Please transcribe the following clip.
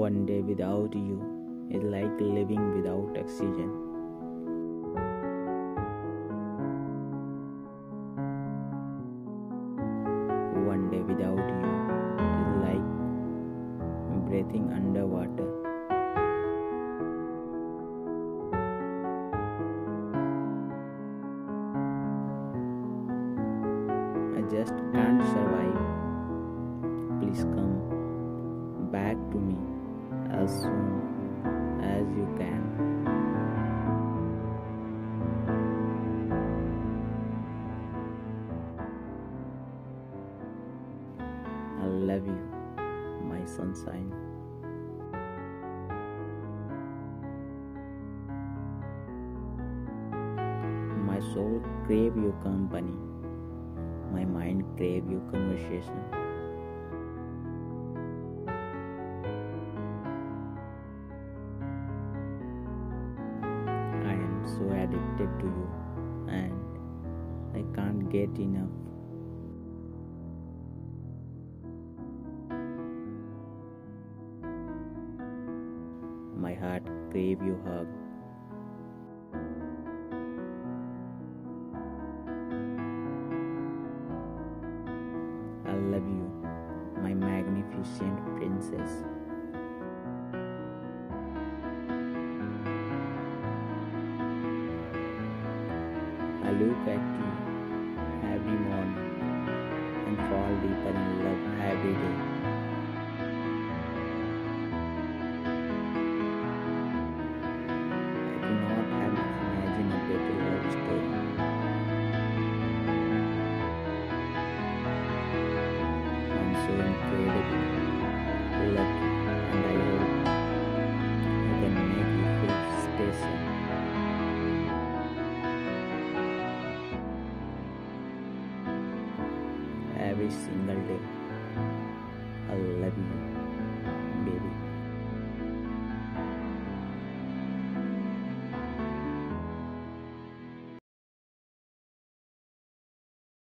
One day without you is like living without oxygen. One day without you is like breathing underwater. I just can't survive. Please come back to me as soon as you can. I love you, my sunshine. My soul crave your company. My mind crave your conversation. I am so addicted to you and I can't get enough. My heart crave your hug. I love you, my magnificent princess. I look at you every morning and fall deeper in love every day. I do not have to imagine a better love story. I'm so incredibly lucky and I hope I can make you feel special. Every single day. I love you.